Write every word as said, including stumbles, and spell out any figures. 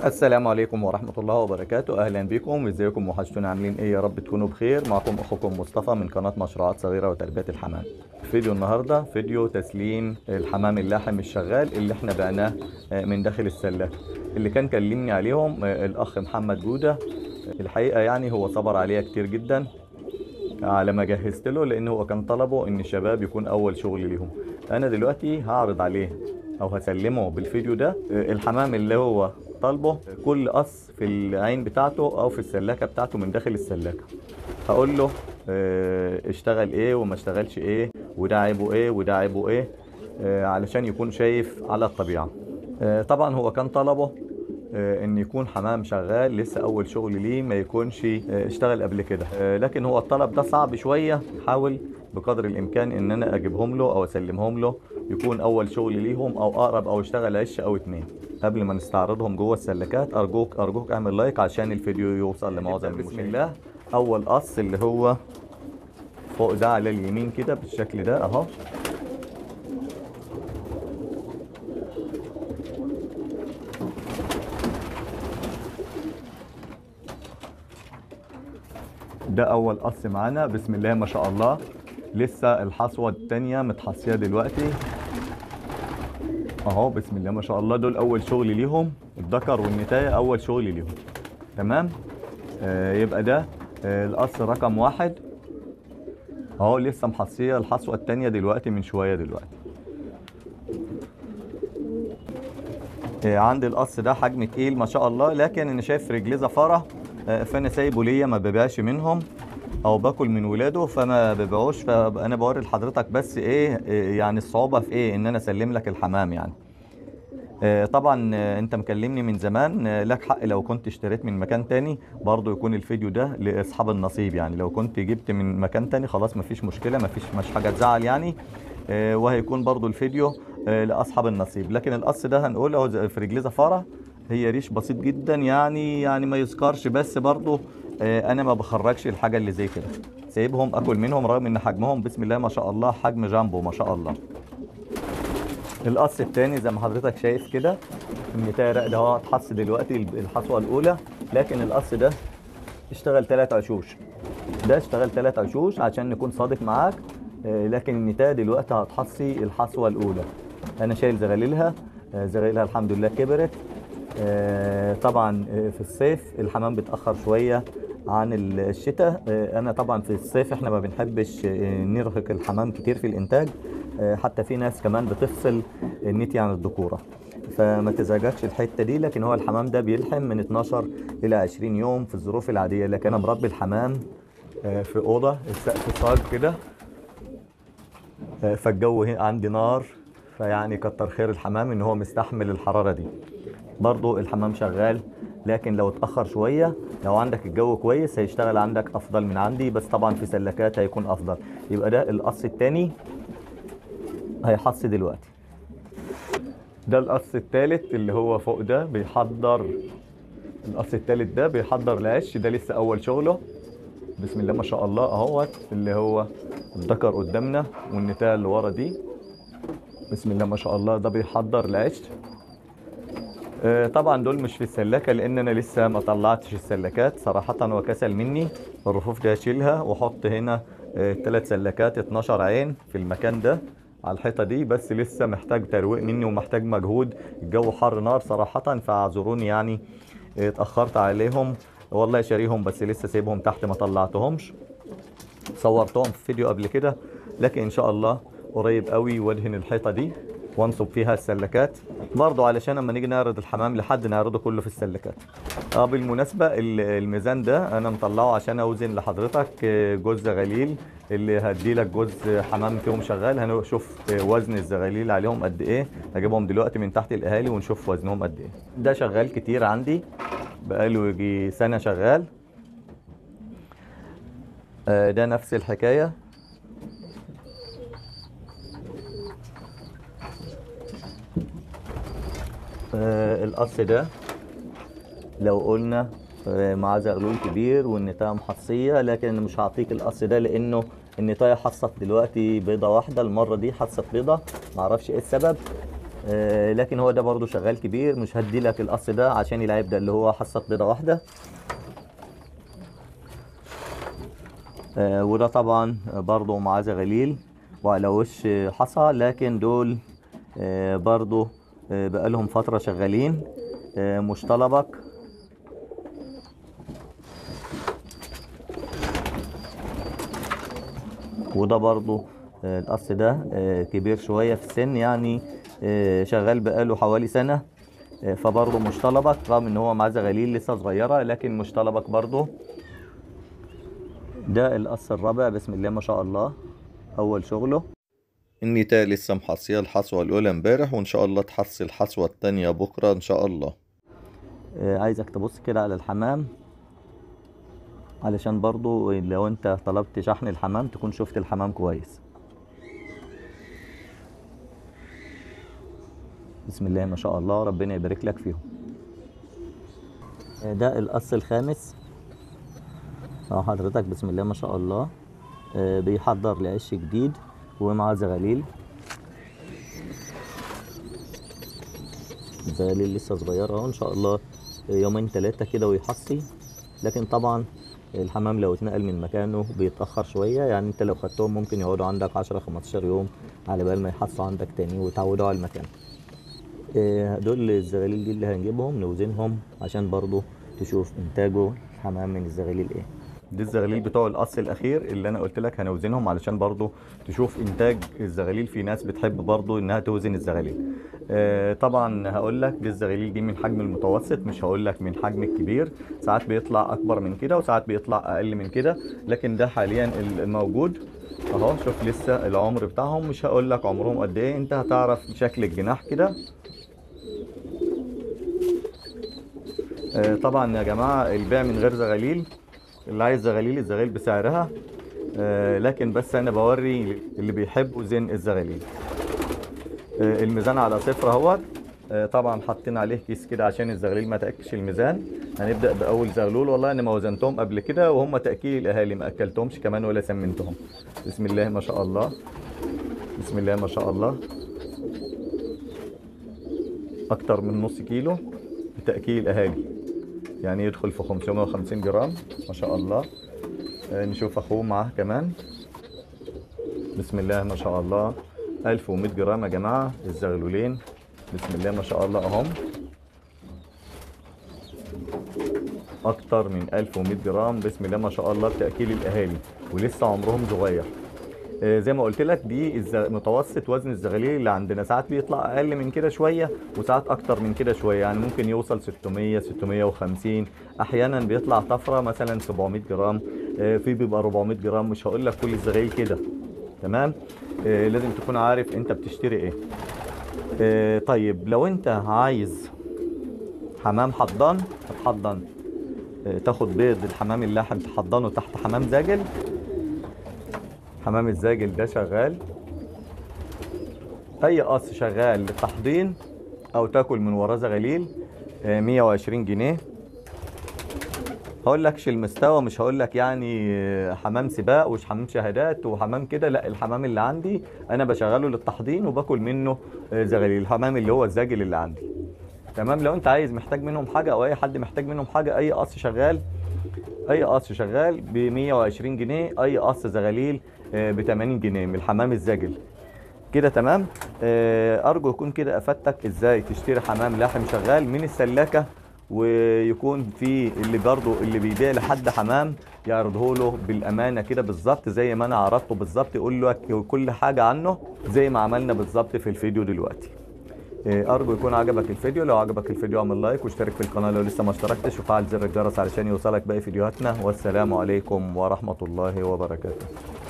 السلام عليكم ورحمة الله وبركاته. أهلا بكم، ازيكم؟ وحشتونا، عاملين ايه؟ يا رب تكونوا بخير. معكم أخوكم مصطفى من قناة مشروعات صغيرة وتربية الحمام. فيديو النهاردة فيديو تسليم الحمام اللاحم الشغال اللي احنا بعناه من داخل السلاكة، اللي كان كلمني عليهم الأخ محمد جودة. الحقيقة يعني هو صبر عليها كتير جدا على ما جهزت له، لأنه هو كان طلبه إن الشباب يكون أول شغل ليهم. أنا دلوقتي هعرض عليه أو هسلمه بالفيديو ده الحمام اللي هو طالبه، كل قص في العين بتاعته او في السلاكه بتاعته من داخل السلاكه. هقول له اه اشتغل ايه وما اشتغلش ايه، وده عيبه ايه وده عيبه ايه، اه علشان يكون شايف على الطبيعه. اه طبعا هو كان طلبه اه ان يكون حمام شغال لسه اول شغل ليه، ما يكونش اه اشتغل قبل كده. اه لكن هو الطلب ده صعب شويه. حاول بقدر الامكان ان انا اجيبهم له او اسلمهم له يكون اول شغل ليهم او اقرب، او اشتغل عش او اتنين. قبل ما نستعرضهم جوه السلكات، ارجوك ارجوك اعمل لايك عشان الفيديو يوصل لمعظم المشاهدين. بسم الله. اول قص اللي هو فوق ده على اليمين كده بالشكل ده اهو. ده اول قص معانا، بسم الله ما شاء الله. لسه الحصوه الثانيه متحصيه دلوقتي اهو، بسم الله ما شاء الله. دول اول شغل ليهم، الذكر والنتايه اول شغل ليهم. تمام. آه يبقى ده آه القص رقم واحد اهو، لسه محصيه الحصوه الثانيه دلوقتي من شويه دلوقتي. آه عندي القص ده حجم تقيل ما شاء الله، لكن انا شايف رجليه زفاره، آه فانا سايبه ليا، ما ببيعش منهم او باكل من ولاده فما ببيعوش. فانا بوري لحضرتك بس ايه يعني الصعوبه في ايه ان انا اسلم لك الحمام يعني. طبعا انت مكلمني من زمان، لك حق لو كنت اشتريت من مكان تاني برضو يكون الفيديو ده لاصحاب النصيب. يعني لو كنت جبت من مكان تاني خلاص مفيش مشكله، مفيش مش حاجه تزعل يعني، وهيكون برضو الفيديو لاصحاب النصيب. لكن القص ده هنقول اهو في رجليه زفاره، هي ريش بسيط جدا يعني يعني ما يذكرش، بس برضو انا ما بخرجش الحاجه اللي زي كده، سايبهم اكل منهم رغم ان حجمهم بسم الله ما شاء الله حجم جامبو ما شاء الله. القص الثاني زي ما حضرتك شايف كده، النتايه راقده اهو، اتحص دلوقتي الحصوه الاولى، لكن القص ده اشتغل ثلاث عشوش. ده اشتغل ثلاث عشوش عشان نكون صادق معاك، لكن النتايه دلوقتي هتحصي الحصوه الاولى. انا شايل زغاليلها، زغاليلها الحمد لله كبرت. طبعا في الصيف الحمام بيتاخر شويه عن الشتاء. انا طبعا في الصيف احنا ما بنحبش نرهق الحمام كتير في الانتاج، حتى في ناس كمان بتفصل النتي عن الذكوره، فما تزعجكش الحته دي. لكن هو الحمام ده بيلحم من اتناشر الى عشرين يوم في الظروف العاديه. لكن انا مربي الحمام في اوضه السقف صاج كده، فالجو عندي نار، فيعني كتر خير الحمام ان هو مستحمل الحراره دي. برضو الحمام شغال، لكن لو اتأخر شوية لو عندك الجو كويس هيشتغل عندك أفضل من عندي، بس طبعا في سلكات هيكون أفضل. يبقى ده القص التاني هيحص دلوقتي. ده القص التالت اللي هو فوق ده بيحضر، القص التالت ده بيحضر العش، ده لسه أول شغله. بسم الله ما شاء الله اهوت، اللي هو الذكر قدامنا والنتاية اللي ورا دي بسم الله ما شاء الله، ده بيحضر العش. طبعا دول مش في السلاكه لان انا لسه ما طلعتش السلاكات صراحه، وكسل مني. الرفوف دي هشيلها واحط هنا ثلاث سلاكات اتناشر عين في المكان ده على الحيطه دي، بس لسه محتاج ترويق مني ومحتاج مجهود. الجو حر نار صراحه، فاعذروني يعني اتاخرت عليهم. والله شاريهم بس لسه سايبهم تحت ما طلعتهمش، صورتهم في فيديو قبل كده. لكن ان شاء الله قريب قوي وادهن الحيطه دي وانصب فيها السلكات برضو، علشان لما نيجي نعرض الحمام لحد نعرضه كله في السلكات. اه بالمناسبه الميزان ده انا مطلعه عشان اوزن لحضرتك جوز زغاليل اللي هدي لك جوز حمام فيهم شغال. هنشوف وزن الزغاليل عليهم قد ايه، هجيبهم دلوقتي من تحت الاهالي ونشوف وزنهم قد ايه. ده شغال كتير عندي، بقاله يجي سنه شغال. آه ده نفس الحكايه. آه القص ده لو قلنا آه مع زغلول كبير والنتايه محصيه، لكن مش هعطيك القص ده لانه النتايه حصت دلوقتي بيضه واحده، المره دي حصت بيضه معرفش ايه السبب. آه لكن هو ده برضو شغال كبير. مش هدي لك القص ده عشان العيب ده اللي هو حصة بيضة واحدة. آه وده طبعا برضو معاه زغاليل وعلى وش حصى، لكن دول آه برضو آه بقالهم فترة شغالين. آه مش طلبك. وده برضو آه القص ده آه كبير شوية في السن، يعني آه شغال بقاله حوالي سنة. آه فبرضو مش طلبك، رغم ان هو معاه زغاليل لسه صغيرة لكن مش طلبك برضو. ده القص الرابع، بسم الله ما شاء الله، اول شغله. النتاية لسه محصية الحصوة الأولى امبارح، وإن شاء الله تحصي الحصوة التانية بكرة إن شاء الله. آه عايزك تبص كده على الحمام، علشان برضو لو انت طلبت شحن الحمام تكون شفت الحمام كويس. بسم الله ما شاء الله، ربنا يبارك لك فيهم. آه ده القص الخامس اهو حضرتك، بسم الله ما شاء الله. آه بيحضر لعش جديد ومعاه زغاليل. الزغاليل لسه صغيرة اهو، ان شاء الله يومين ثلاثة كده ويحصي. لكن طبعا الحمام لو اتنقل من مكانه بيتأخر شوية، يعني انت لو خدتهم ممكن يقعدوا عندك عشرة خمستاشر يوم على بال ما يحصوا عندك تاني ويتعودوا على المكان. آه دول الزغاليل دي اللي هنجيبهم نوزنهم عشان برضو تشوف انتاجه الحمام من الزغاليل ايه. دي الزغاليل بتوع القص الاخير اللي انا قلت لك هنوزنهم علشان برضو تشوف انتاج الزغاليل. في ناس بتحب برضو انها توزن الزغاليل. آه طبعا هقول لك دي الزغاليل دي من حجم المتوسط، مش هقول لك من حجم الكبير. ساعات بيطلع اكبر من كده وساعات بيطلع اقل من كده، لكن ده حاليا الموجود اهو. شوف لسه العمر بتاعهم، مش هقول لك عمرهم قد ايه، انت هتعرف شكل الجناح كده. آه طبعا يا جماعه البيع من غير زغاليل، اللي عايز زغاليل الزغاليل بسعرها. آه لكن بس انا بوري اللي بيحبوا زين الزغاليل. آه الميزان على صفر اهوت. آه طبعا حاطين عليه كيس كده عشان الزغاليل ما تاكلش الميزان. هنبدا باول زغلول، والله انا ما وزنتهم قبل كده وهم تاكيل الاهالي، ما اكلتهمش كمان ولا سمنتهم. بسم الله ما شاء الله، بسم الله ما شاء الله. اكتر من نص كيلو بتاكيل اهالي، يعني يدخل في خمسمائة وخمسين جرام ما شاء الله. آه نشوف اخوه معاه كمان. بسم الله ما شاء الله، ألف ومئة جرام يا جماعه الزغلولين. بسم الله ما شاء الله اهم، اكتر من ألف ومئة جرام بسم الله ما شاء الله بتاكيل الاهالي، ولسه عمرهم صغير. آه زي ما قلت لك دي متوسط وزن الزغاليل اللي عندنا. ساعات بيطلع اقل من كده شويه وساعات اكتر من كده شويه، يعني ممكن يوصل ستمائة ستمائة وخمسين، احيانا بيطلع طفره مثلا سبعمائة جرام. آه في بيبقى أربعمائة جرام. مش هقول لك كل الزغاليل كده، تمام. آه لازم تكون عارف انت بتشتري ايه. آه طيب لو انت عايز حمام حضان هتحضن، آه تاخد بيض الحمام اللاحم تحضنه تحت حمام زاجل. حمام الزاجل ده شغال، اي قص شغال للتحضين او تاكل من وراه زغاليل. آه مية وعشرين جنيه. هقول لكش المستوى، مش هقول لك يعني حمام سباق ومش حمام شهادات وحمام كده، لا. الحمام اللي عندي انا بشغله للتحضين وباكل منه زغاليل، الحمام اللي هو الزاجل اللي عندي، تمام. لو انت عايز محتاج منهم حاجه او اي حد محتاج منهم حاجه، اي قص شغال، اي قص شغال ب مية وعشرين جنيه، اي قص زغاليل ب ثمانين جنيه من الحمام الزاجل كده، تمام. ارجو يكون كده افدتك ازاي تشتري حمام لاحم شغال من السلاكه، ويكون في اللي برضه اللي بيبيع لحد حمام يعرضه له بالامانه كده بالظبط زي ما انا عرضته بالظبط، يقول له كل حاجه عنه زي ما عملنا بالظبط في الفيديو دلوقتي. ارجو يكون عجبك الفيديو. لو عجبك الفيديو اعمل لايك واشترك في القناه لو لسه ما اشتركتش، وفعل زر الجرس علشان يوصلك باقي فيديوهاتنا. والسلام عليكم ورحمه الله وبركاته.